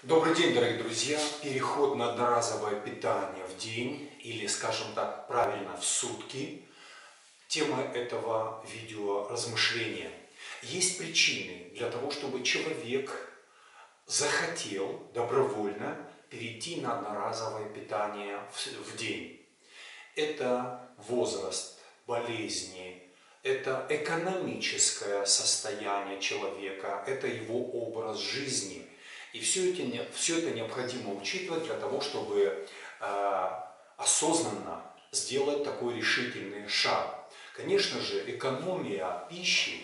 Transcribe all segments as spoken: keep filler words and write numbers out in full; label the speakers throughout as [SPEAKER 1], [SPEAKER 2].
[SPEAKER 1] Добрый день, дорогие друзья! Переход на одноразовое питание в день, или, скажем так, правильно, в сутки. Тема этого видео – размышления. Есть причины для того, чтобы человек захотел добровольно перейти на одноразовое питание в день. Это возраст, болезни, это экономическое состояние человека, это его образ жизни. И все это, все это необходимо учитывать для того, чтобы э, осознанно сделать такой решительный шаг. Конечно же, экономия пищи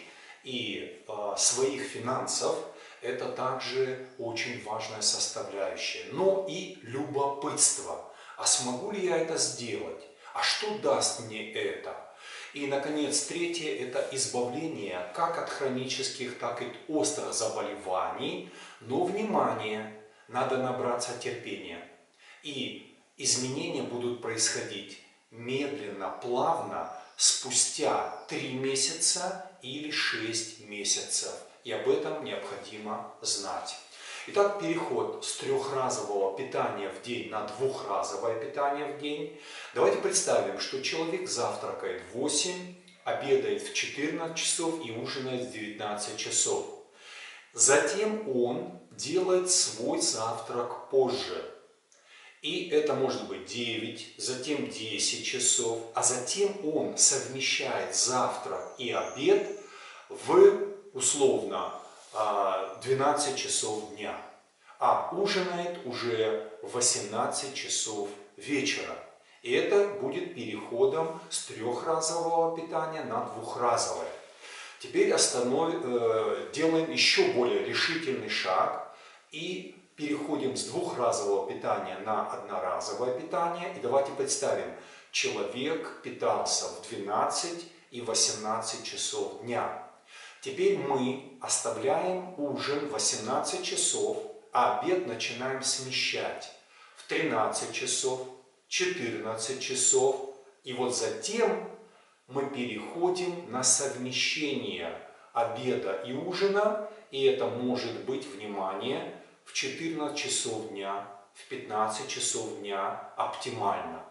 [SPEAKER 1] и э, своих финансов – это также очень важная составляющая. Но и любопытство. А смогу ли я это сделать? А что даст мне это? И, наконец, третье – это избавление как от хронических, так и от острых заболеваний. Но, внимание, надо набраться терпения. И изменения будут происходить медленно, плавно, спустя три месяца или шесть месяцев. И об этом необходимо знать. Итак, переход с трехразового питания в день на двухразовое питание в день. Давайте представим, что человек завтракает в восемь, обедает в четырнадцать часов и ужинает в девятнадцать часов. Затем он делает свой завтрак позже. И это может быть девять, затем десять часов, а затем он совмещает завтрак и обед в условно двенадцать часов дня, а ужинает уже в восемнадцать часов вечера. И это будет переходом с трехразового питания на двухразовое. Теперь останов... э, делаем еще более решительный шаг и переходим с двухразового питания на одноразовое питание. И давайте представим, человек питался в двенадцать и восемнадцать часов дня. Теперь мы оставляем ужин в восемнадцать часов, а обед начинаем смещать в тринадцать часов, четырнадцать часов. И вот затем мы переходим на совмещение обеда и ужина. И это может быть, внимание, в четырнадцать часов дня, в пятнадцать часов дня оптимально.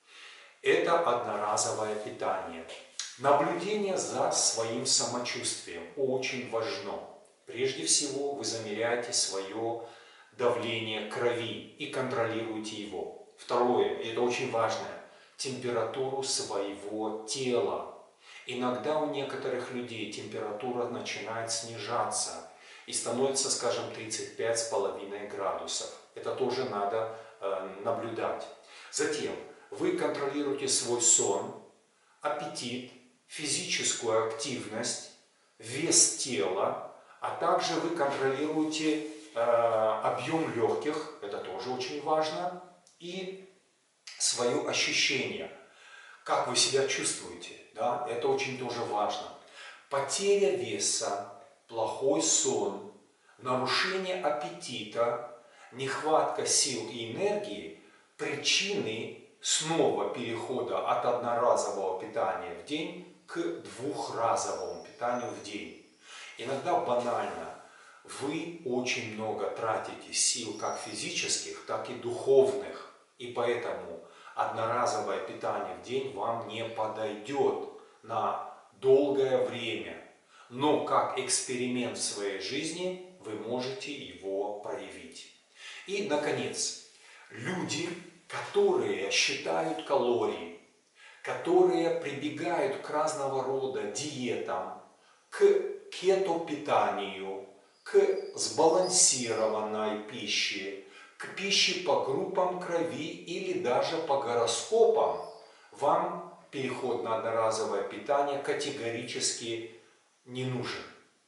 [SPEAKER 1] Это одноразовое питание. Наблюдение за своим самочувствием очень важно. Прежде всего, вы замеряете свое давление крови и контролируете его. Второе, и это очень важно, температуру своего тела. Иногда у некоторых людей температура начинает снижаться и становится, скажем, тридцать пять с половиной градусов. Это тоже надо э, наблюдать. Затем вы контролируете свой сон, аппетит, физическую активность, вес тела, а также вы контролируете э, объем легких, это тоже очень важно, и свое ощущение, как вы себя чувствуете, да, это очень тоже важно. Потеря веса, плохой сон, нарушение аппетита, нехватка сил и энергии – причины снова перехода от одноразового питания в день к двухразовому питанию в день. Иногда банально, вы очень много тратите сил как физических, так и духовных, и поэтому одноразовое питание в день вам не подойдет на долгое время. Но как эксперимент в своей жизни вы можете его проявить. И, наконец, люди, которые считают калории, которые прибегают к разного рода диетам, к кето-питанию, к сбалансированной пище, к пище по группам крови или даже по гороскопам, вам переход на одноразовое питание категорически не нужен.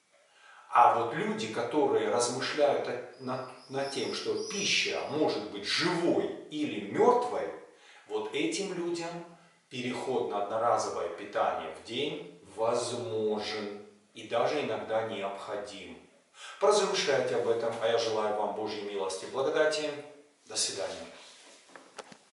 [SPEAKER 1] А вот люди, которые размышляют над, над тем, что пища может быть живой или мертвой, вот этим людям переход на одноразовое питание в день возможен и даже иногда необходим. Поразмышляйте об этом, а я желаю вам Божьей милости и благодати. До свидания.